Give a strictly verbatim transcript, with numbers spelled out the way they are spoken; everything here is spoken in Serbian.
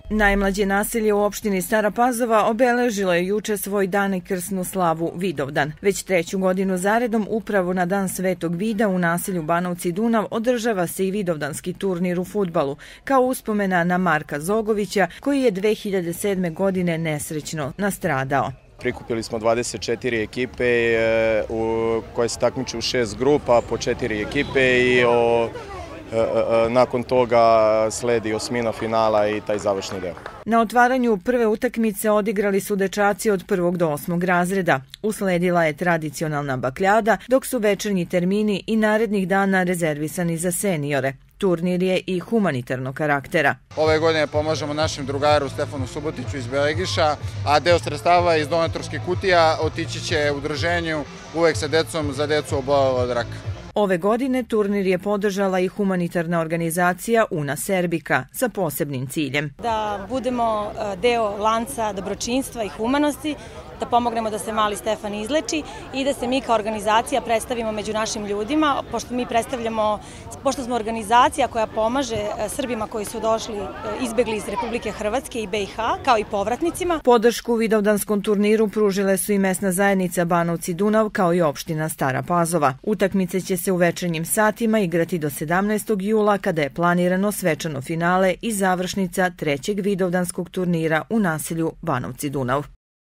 Najmlađe naselje u opštini Stara Pazova obeležilo je juče svoj dan i krsnu slavu Vidovdan. Već treću godinu zaredom upravo na dan Svetog Vida u naselju Banovci Dunav održava se i vidovdanski turnir u fudbalu, kao uspomena na Marka Zogovića koji je dve hiljade sedme. godine nesrećno nastradao. Prikupili smo dvadeset četiri ekipe koje se takmiče u šest grupa po četiri ekipe i o nakon toga sledi osmina finala i taj završni deo. Na otvaranju prve utakmice odigrali su dečaci od prvog do osmog razreda. Usledila je tradicionalna bakljada, dok su večernji termini i narednih dana rezervisani za seniore. Turnir je i humanitarnog karaktera. Ove godine pomažemo našem drugaru Stefanu Subotiću iz Belegiša, a deo sredstava iz donatorskih kutija otići će udruženju Uvek sa decom za decu obolelu od raka. Ove godine turnir je podržala i humanitarna organizacija Una Serbika sa posebnim ciljem. Da budemo deo lanca dobročinstva i humanosti, da pomognemo da se mali Stefan izleči i da se mi kao organizacija predstavimo među našim ljudima, pošto mi predstavljamo, pošto smo organizacija koja pomaže Srbima koji su došli, izbegli iz Republike Hrvatske i B i H, kao i povratnicima. Podršku vidovdanskom turniru pružile su i mesna zajednica Banovci Dunav, kao i opština Stara Pazova. Utakmice će se u večernjim satima igrati do sedamnaestog jula, kada je planirano svečano finale i završnica trećeg vidovdanskog turnira u naselju Banovci Dunav.